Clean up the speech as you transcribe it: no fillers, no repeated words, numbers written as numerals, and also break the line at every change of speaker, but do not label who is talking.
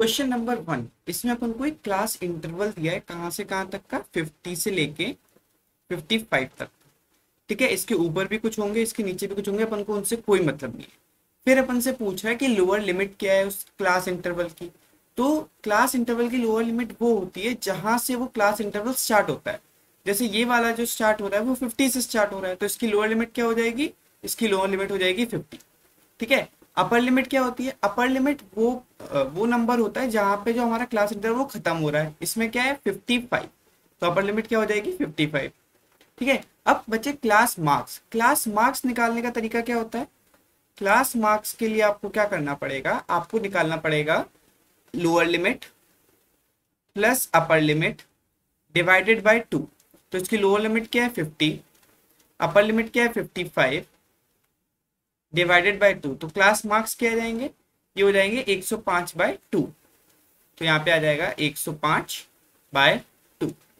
Question number 1, इसमें अपन को एक क्लास इंटरवल दिया है, कहाँ से कहाँ तक का, 50 से लेके 55 तक। ठीक है, इसके ऊपर भी कुछ होंगे, इसके नीचे भी कुछ होंगे, अपन को उनसे कोई मतलब नहीं है। फिर अपन से पूछा है कि लोअर लिमिट क्या है उस क्लास इंटरवल की। तो क्लास इंटरवल की लोअर लिमिट वो होती है जहां से वो क्लास इंटरवल स्टार्ट होता है। जैसे ये वाला जो स्टार्ट हो रहा है वो 50 से स्टार्ट हो रहा है, तो इसकी लोअर लिमिट क्या हो जाएगी, इसकी लोअर लिमिट हो जाएगी 50। ठीक है। अपर लिमिट क्या होती है, अपर लिमिट वो नंबर होता है जहां पे जो हमारा क्लास इंटरवल वो खत्म हो रहा है, इसमें क्या है 55। तो अपर लिमिट क्या हो जाएगी 55। ठीक है। अब बचे क्लास मार्क्स। क्लास मार्क्स निकालने का तरीका क्या होता है, क्लास मार्क्स के लिए आपको क्या करना पड़ेगा, आपको निकालना पड़ेगा lower limit plus upper limit divided by 2। तो इसकी लोअर लिमिट क्या है 50, अपर लिमिट क्या है 55 डिवाइडेड बाय 2। तो क्लास मार्क्स क्या आ जाएंगे, ये हो जाएंगे 105 बाय 2। तो यहाँ पे आ जाएगा 105 बाय 2।